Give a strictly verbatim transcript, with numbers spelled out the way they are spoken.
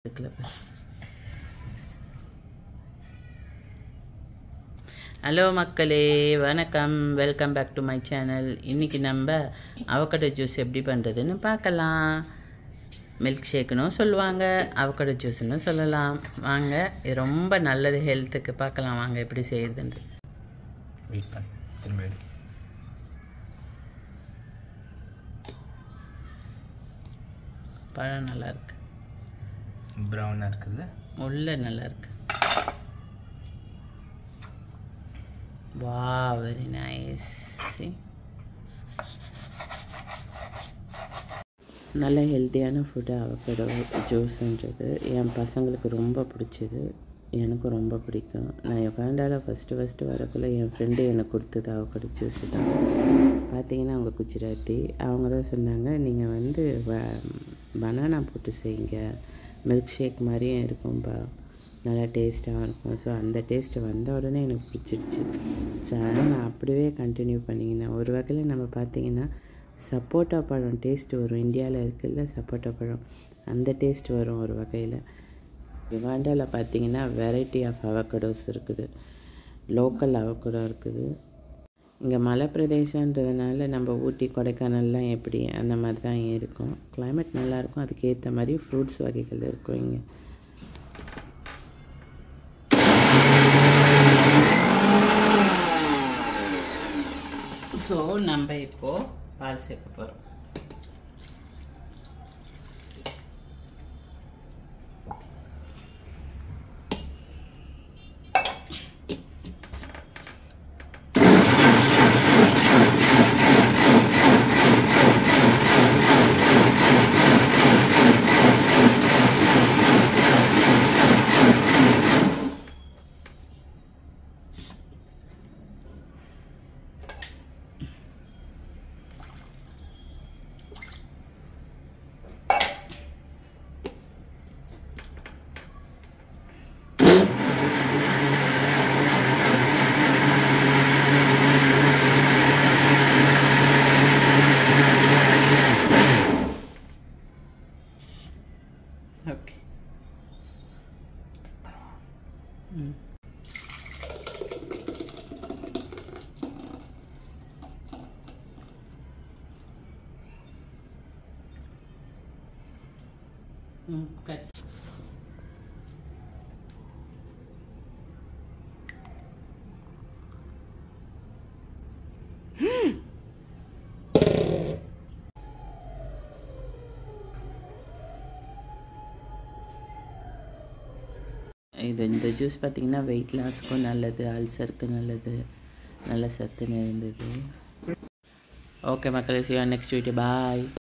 Hello மக்களே வணக்கம் welcome back to my channel. இன்னைக்கு நம்ம அவகேடோ ஜூஸ் எப்படி பண்ணுறதுன்னு பார்க்கலாம். மில்க் ஷேக்குன்னு சொல்லுவாங்க, அவகேடோ ஜூஸ்னு சொல்லலாம். வாங்க, இது ரொம்ப நல்லது ஹெல்த்துக்கு. பார்க்கலாம் வாங்க எப்படி செய்யறதுன்னு. வெயிட் பண்ணு, திரும்ப எடு. பழம் நல்லா இருக்கு, ப்ரௌனாக இருக்குல்ல, உள்ள நல்லா இருக்கு. Wow, very nice. See? நல்ல ஹெல்த்தியான ஃபுட்டு அவகேடோ ஜூஸ்ன்றது என் பசங்களுக்கு ரொம்ப பிடிச்சது, எனக்கும் ரொம்ப பிடிக்கும். நான் யுகாண்டாவில் ஃபஸ்ட்டு ஃபஸ்ட்டு வரக்குள்ளே என் ஃப்ரெண்டு எனக்கு கொடுத்தது அவகேடோ ஜூஸு தான். பார்த்தீங்கன்னா அவங்க குஜராத்தி. அவங்க தான் சொன்னாங்க, நீங்கள் வந்து வ பனானா போட்டு செய்யுங்க, மில்க் ஷேக் மாதிரியும் இருக்கும்பா, நல்லா டேஸ்ட்டாகவும் இருக்கும். ஸோ அந்த டேஸ்ட்டு வந்த உடனே எனக்கு பிடிச்சிடுச்சு. ஸோ அதனால் நான் அப்படியே கண்டினியூ பண்ணிக்கினேன். ஒரு வகையில் நம்ம பார்த்திங்கன்னா சப்போட்டா பழம் டேஸ்ட்டு வரும். இந்தியாவில் இருக்குல்ல சப்போட்டா பழம், அந்த டேஸ்ட் வரும் ஒரு வகையில். யுகாண்டாவில் பார்த்திங்கன்னா வெரைட்டி ஆஃப் அவகேடோஸ் இருக்குது, லோக்கல் அவகேடோ இருக்குது. இங்கே மலை பிரதேசன்றதுனால நம்ம ஊட்டி கொடைக்கானல்லாம் எப்படி அந்த மாதிரி தான் இருக்கும். கிளைமேட் நல்லாயிருக்கும், அதுக்கேற்ற மாதிரி ஃப்ரூட்ஸ் வகைகள் இருக்கும் இங்கே. ஸோ நம்ம இப்போது பால் சேர்க்க போகிறோம். ஓகே, ம் ம் கட். இது இந்த ஜூஸ் பார்த்திங்கன்னா வெயிட் லாஸ்க்கும் நல்லது, அல்சருக்கு நல்லது, நல்ல சத்துன்னு இருந்தது. ஓகே மக்களே, see you next video. Bye.